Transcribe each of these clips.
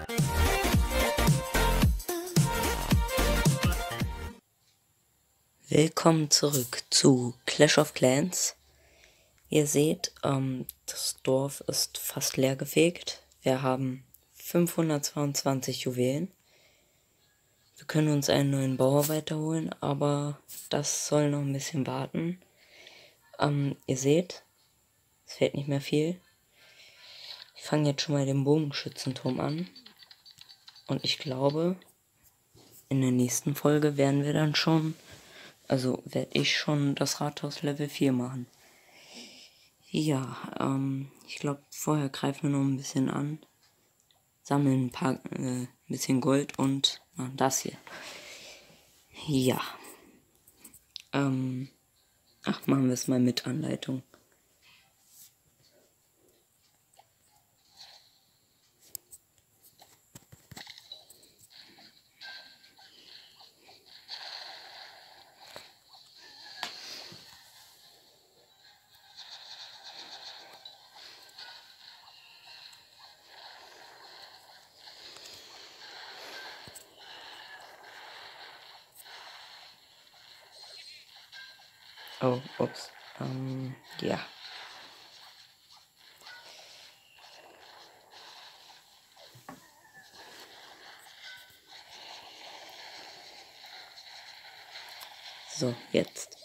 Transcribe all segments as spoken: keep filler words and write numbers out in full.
Willkommen zurück zu Clash of Clans. Ihr seht, ähm, das Dorf ist fast leergefegt. Wir haben fünfhundertzweiundzwanzig Juwelen. Wir können uns einen neuen Bauer weiterholen, aber das soll noch ein bisschen warten. Ähm, ihr seht, es fehlt nicht mehr viel. Ich fange jetzt schon mal den Bogenschützenturm an. Und ich glaube, in der nächsten Folge werden wir dann schon, also werde ich schon das Rathaus Level vier machen. Ja, ähm, ich glaube, vorher greifen wir noch ein bisschen an, sammeln ein paar, äh, ein bisschen Gold und machen das hier. Ja. Ähm, ach, machen wir es mal mit Anleitung. Oh, ups. Ähm, ja. So, jetzt.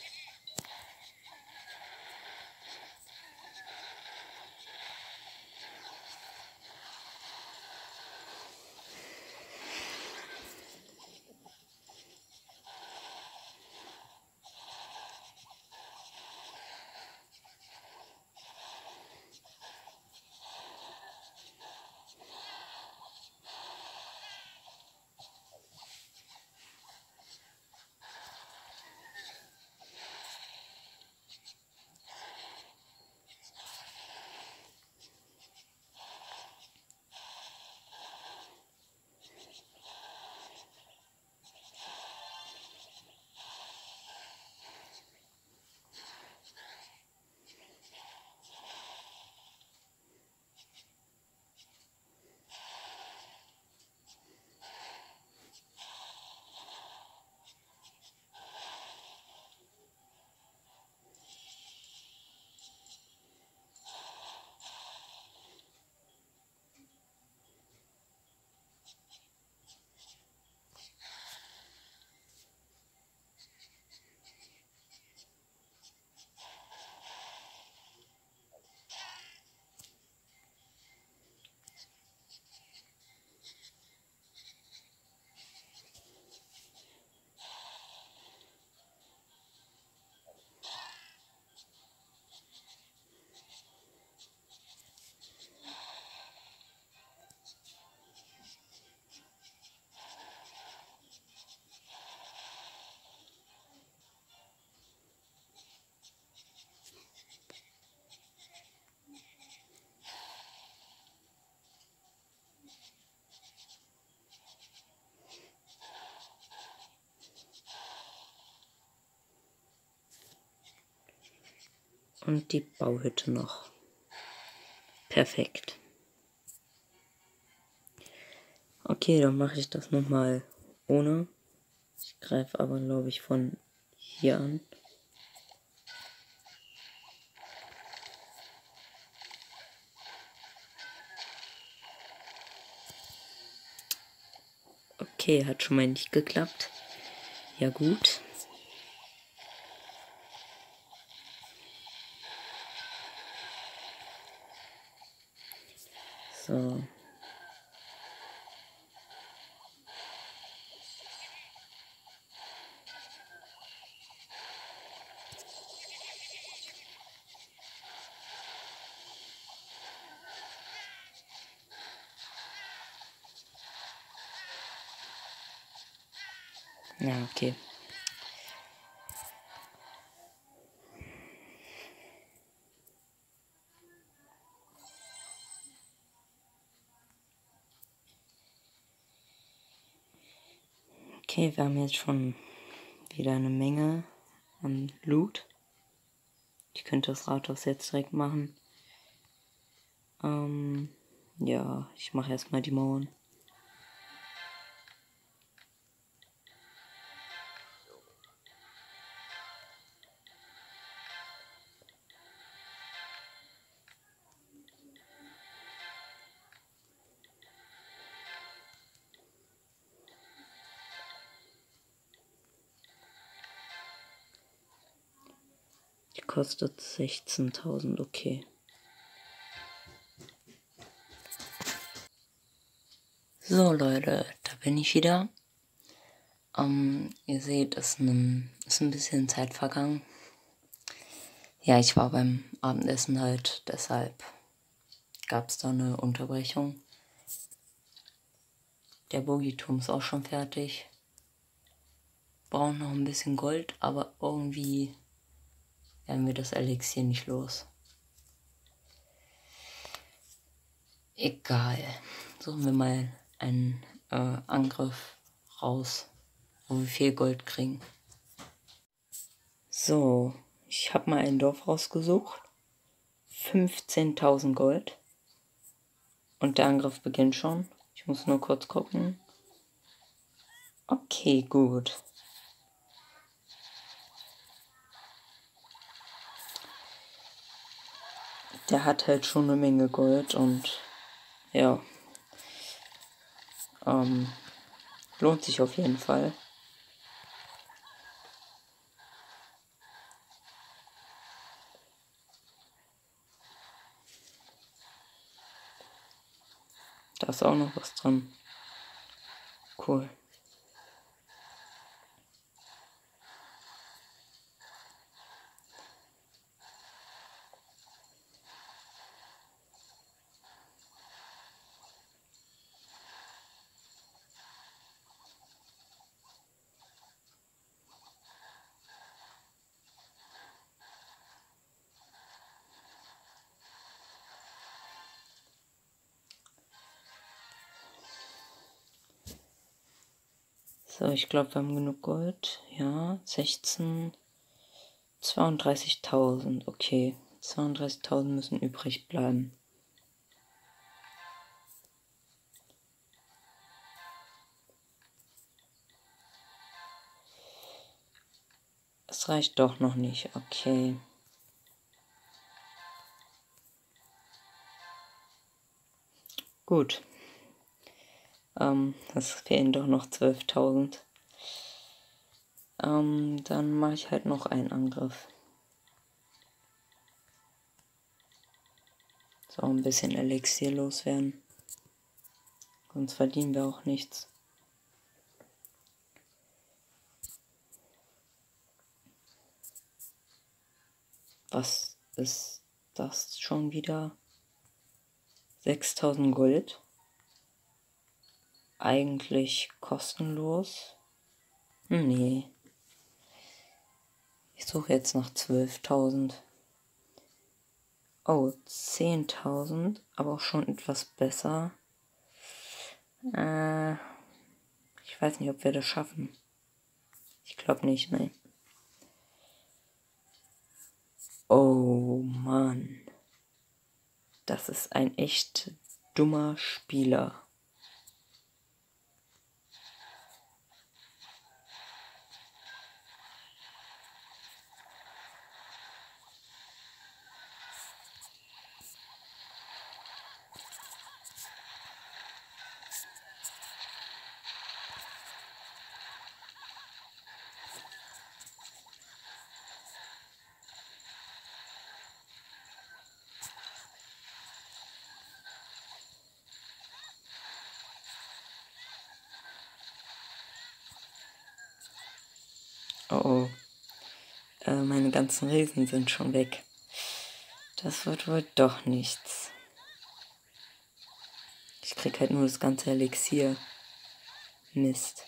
Und die Bauhütte noch. Perfekt. Okay, dann mache ich das nochmal ohne. Ich greife aber, glaube ich, von hier an. Okay, hat schon mal nicht geklappt. Ja gut. So. Ja, okay. Okay, wir haben jetzt schon wieder eine Menge an Loot. Ich könnte das Rathaus jetzt direkt machen. Ähm, Ja, ich mache erstmal die Mauern. Die kostet sechzehntausend, okay. So Leute, da bin ich wieder. Ähm, ihr seht, es ist ein, ist ein bisschen Zeit vergangen. Ja, ich war beim Abendessen halt, deshalb gab es da eine Unterbrechung. Der Bogiturm ist auch schon fertig. Brauchen noch ein bisschen Gold, aber irgendwie werden wir das Elixier nicht los. Egal. Suchen wir mal einen äh, Angriff raus, wo wir viel Gold kriegen. So, ich habe mal ein Dorf rausgesucht. fünfzehntausend Gold. Und der Angriff beginnt schon. Ich muss nur kurz gucken. Okay, gut. Der hat halt schon eine Menge Gold und ja, ähm, lohnt sich auf jeden Fall. Da ist auch noch was dran. Cool. So, ich glaube, wir haben genug Gold. Ja, sechzehn, zweiunddreißigtausend. Okay, zweiunddreißigtausend müssen übrig bleiben. Es reicht doch noch nicht. Okay. Gut. Ähm, es fehlen doch noch zwölftausend. Ähm, dann mache ich halt noch einen Angriff. So, ein bisschen Elixier loswerden. Sonst verdienen wir auch nichts. Was ist das schon wieder? sechstausend Gold. Eigentlich kostenlos. Hm, nee. Ich suche jetzt noch zwölftausend. Oh, zehntausend. Aber auch schon etwas besser. Äh, ich weiß nicht, ob wir das schaffen. Ich glaube nicht, nein. Oh Mann. Das ist ein echt dummer Spieler. Oh oh. Äh, meine ganzen Riesen sind schon weg. Das wird wohl doch nichts. Ich krieg halt nur das ganze Elixier. Mist.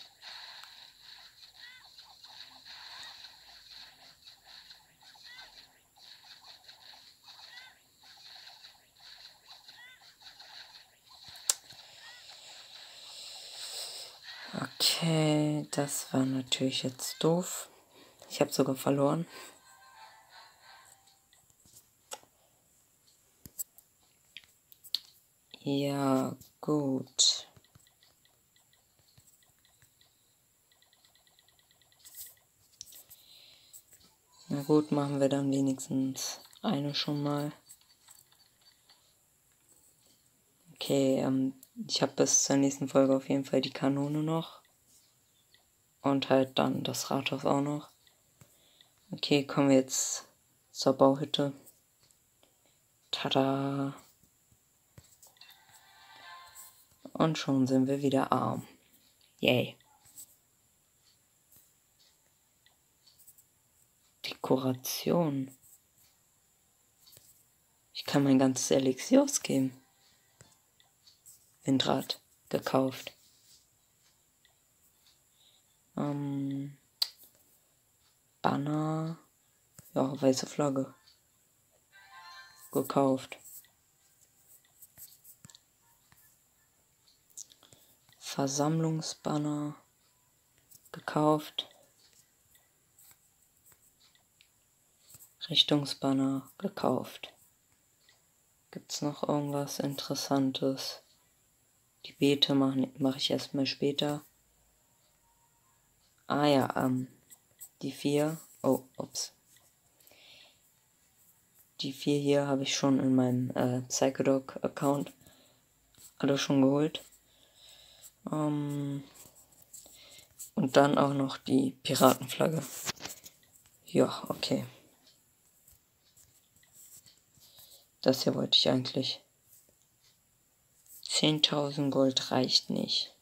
Okay, das war natürlich jetzt doof. Ich habe sogar verloren. Ja, gut. Na gut, machen wir dann wenigstens eine schon mal. Okay, ähm, ich habe bis zur nächsten Folge auf jeden Fall die Kanone noch. Und halt dann das Rathaus auch noch. Okay, kommen wir jetzt zur Bauhütte. Tada! Und schon sind wir wieder arm. Yay. Dekoration. Ich kann mein ganzes Elixier ausgeben. Windrad. Gekauft. Ähm, Banner. Ja, weiße Flagge. Gekauft. Versammlungsbanner. Gekauft. Richtungsbanner. Gekauft. Gibt's noch irgendwas Interessantes? Die Beete mache mach ich erstmal später. Ah ja, ähm, die vier. Oh, ups. Die vier hier habe ich schon in meinem äh, Psychodog-Account alle schon geholt. Ähm, und dann auch noch die Piratenflagge. Ja, okay. Das hier wollte ich eigentlich. zehntausend Gold reicht nicht.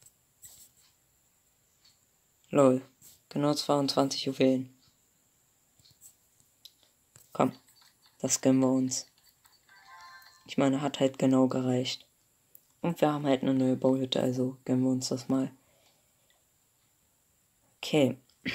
Lol. Genau zweiundzwanzig Juwelen. Komm, das gönnen wir uns. Ich meine, hat halt genau gereicht. Und wir haben halt eine neue Bauhütte, also gönnen wir uns das mal. Okay.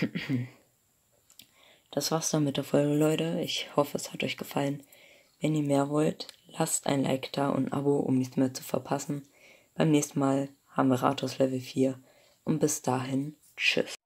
Das war's dann mit der Folge, Leute. Ich hoffe, es hat euch gefallen. Wenn ihr mehr wollt, lasst ein Like da und ein Abo, um nichts mehr zu verpassen. Beim nächsten Mal haben wir Rathaus Level vier. Und bis dahin, tschüss.